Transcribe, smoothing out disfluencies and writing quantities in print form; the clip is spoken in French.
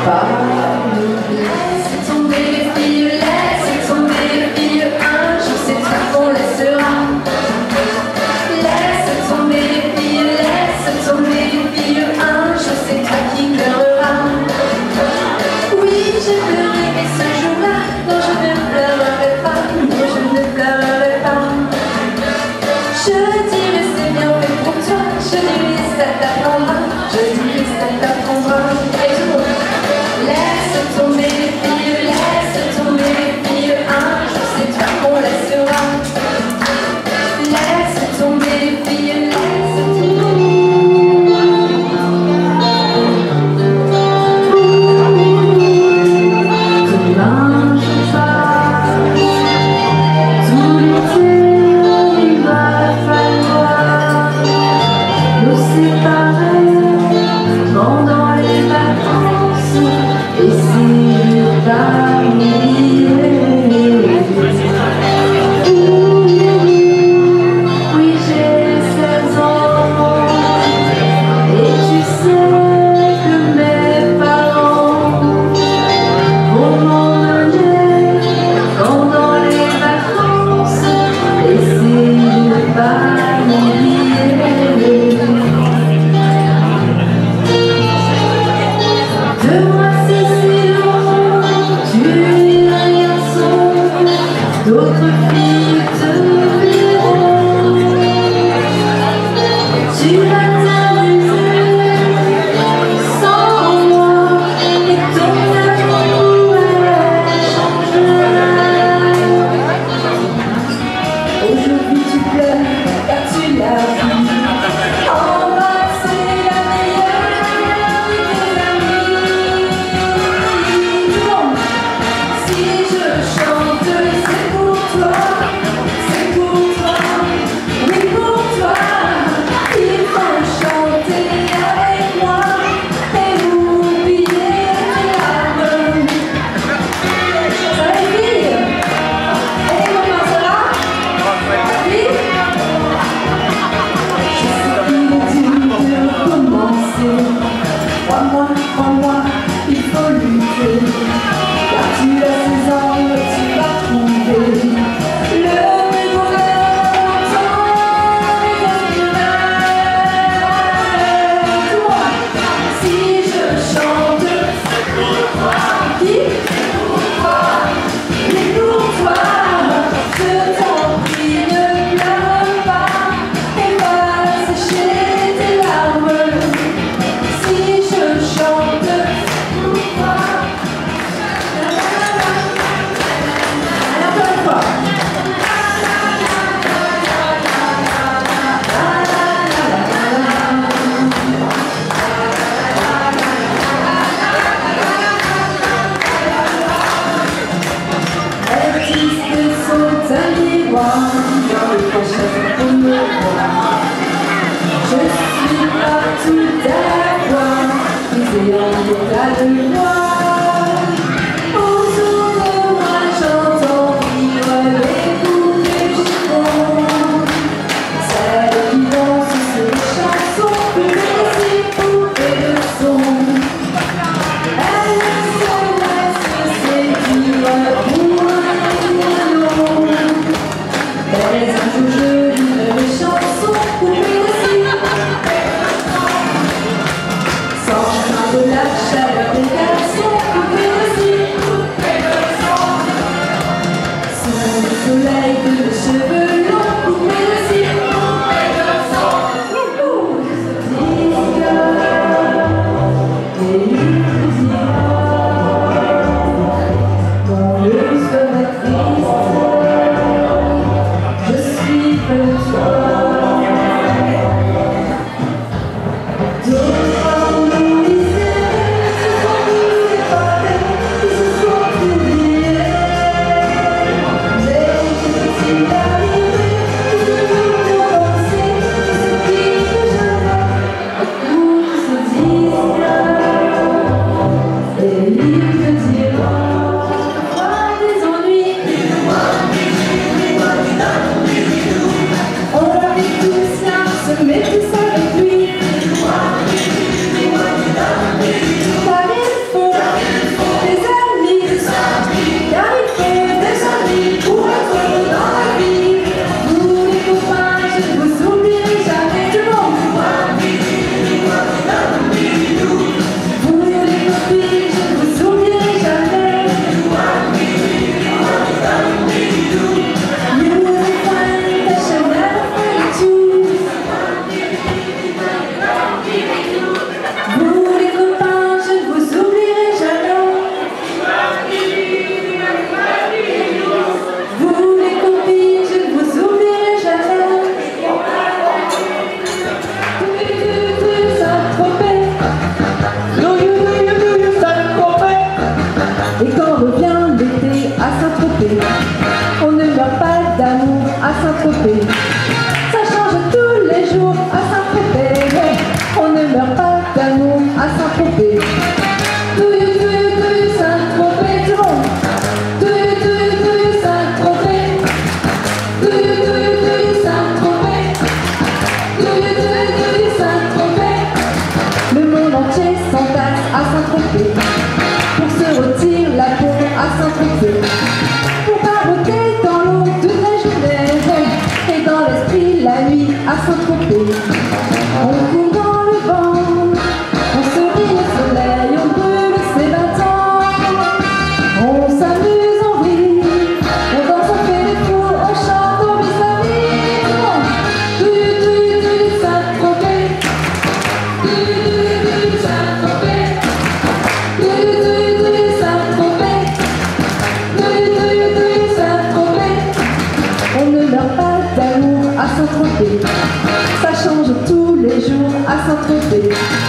Laisse tomber les filles, laisse tomber les filles, un jour c'est toi qu'on laissera. Laisse tomber les filles, laisse tomber les filles, un jour c'est toi qui pleureras. Oui, j'ai pleuré, mais ce jour-là, non je ne pleurerai pas, non je ne pleurerai pas. Je dirai c'est bien fait pour toi, je dirai ça t'apprendra, je dirai ça t'apprendra. Laisse tomber les filles, laisse tomber les filles, un jour c'est toi qu'on laissera. Laisse tomber les filles, laisse tomber. Demain je pars, tout l'été il va falloir nous séparer pendant les vacances. Et si je pars oui j'ai 16 ans et tu sais que mes parents vont m'emmener pendant les vacances. Et si je pars de moi d'autres filles te verront. Tu vas t'amuser sans moi et ton amour changera. Aujourd'hui tu pleures car tu l'as vu. Embrasser la meilleure de tes amis. Si je chante, c'est pour toi, oui pour toi. Il faut chanter avec moi et oublier tes larmes. Ça va les filles? Et comment ça va? Oui? Je sais qu'il est dur de commencer. Crois-moi, il faut lutter. Car tu as 16 ans, tu vas trouver le bonheur dans les toi. Si je chante, c'est pour toi. Qui? C'est pour toi. Mais pour toi, je t'en prie, ne pleure pas et va sécher tes larmes. Si je chante, c'est pour toi. Je suis partout d'accord, mais en état de gloire. Autour de moi j'entends vivre les coups de chiffon. Celles qui dansent sur les chansons, les poupées de son. Elles se laissent séduire pour un million. Mais un jour je lirai mes chansons coupées de cire, sans craindre la chaleur des garçons. Saint-Tropez. Ça change tous les jours à Saint-Tropez. On ne meurt pas d'amour à Saint-Tropez. Do you Saint-Tropez, tout le monde. Do you Saint-Tropez. Do you Saint-Tropez. Do you Saint-Tropez. Le monde entier s'entasse à Saint-Tropez pour se rôtir la peau à Saint-Tropez, pour baroter dans l'eau toute la journée et dans l'esprit la nuit à Saint-Tropez. On court dans le vent, on sourit au soleil, on brûle ses battants, on s'amuse, on rit, on danse, on fait des fous, on chante, on vit sa vie. Do you Saint-Tropez. Do you Saint-Tropez. Do you Saint-Tropez. Do you Saint-Tropez. On ne meurt pas d'amour à Saint-Tropez. Ça change tous les jours à Saint-Tropez.